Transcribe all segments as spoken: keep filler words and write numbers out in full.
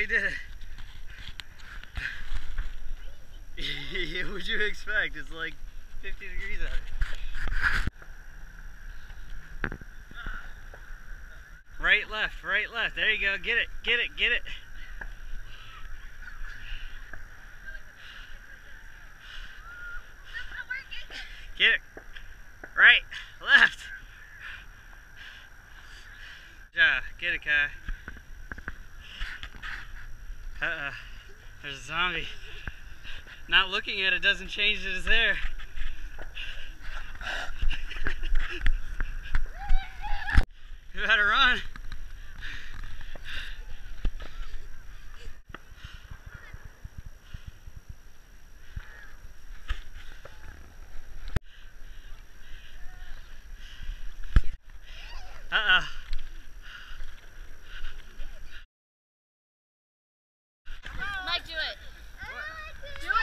did it. Yeah, what'd you expect? It's like fifty degrees out here. Right, left, right, left. There you go. Get it, get it, get it. Get it. Right, left. Yeah, get it, Kai. Uh-uh. There's a zombie. Not looking at it doesn't change that it's there. You better run. Uh-uh. Mike, do it. Do it.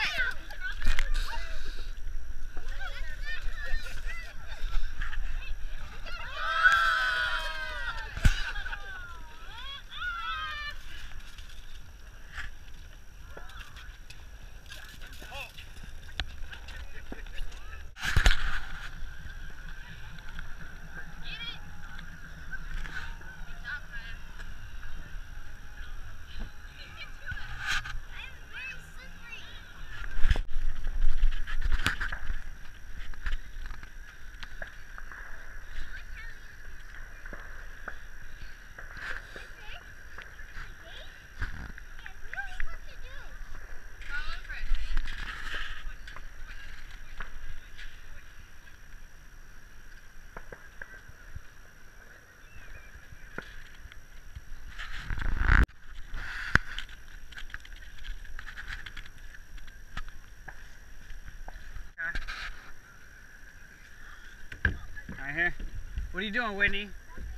Right here. What are you doing, Whitney?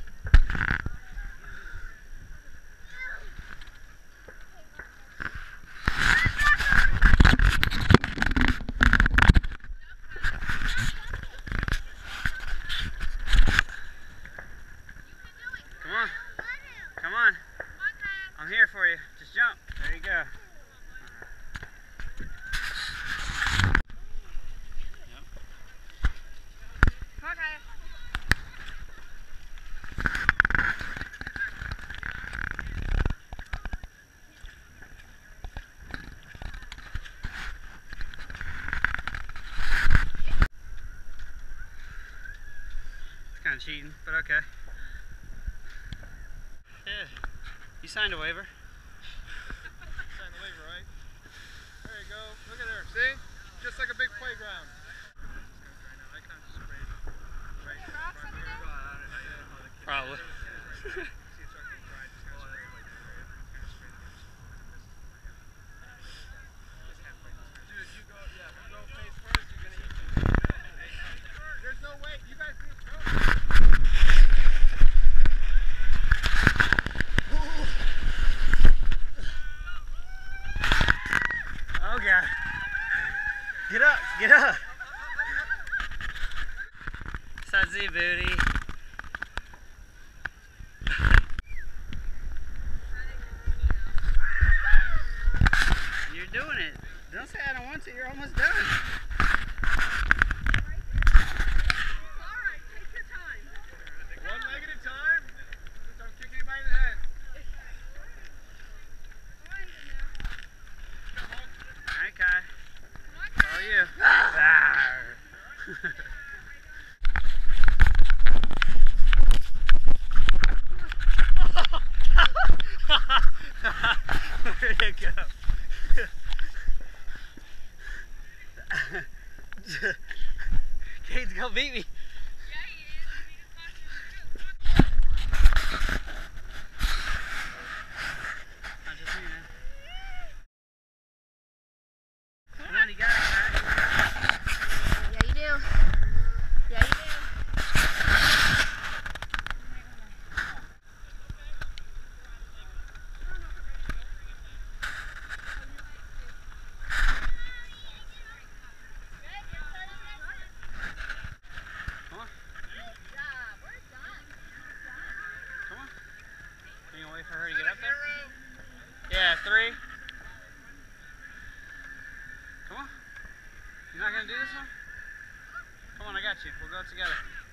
Come on. Come on. I'm here for you. Just jump. There you go. Kind of cheating, but okay. Yeah, you signed a waiver. Signed the waiver, right? There you go. Look at her. See? Just like a big playground. Probably. There's no way. You guys need to go. Oh God. Get up, get up. Sudsy booty. You're doing it. Don't say I don't want to, you're almost done. One leg at a time. Just don't kick anybody in the head. Alright, Kai. It's all you. Where'd it go? Kate's gonna beat me. Come on, you got it, Kai. Yeah, you do. Yeah, you do. got you. We'll go together.